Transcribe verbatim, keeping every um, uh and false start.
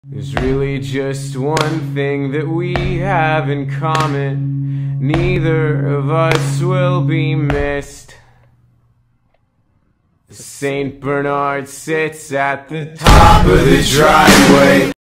There's really just one thing that we have in common. Neither of us will be missed. Saint Bernard sits at the top of the driveway.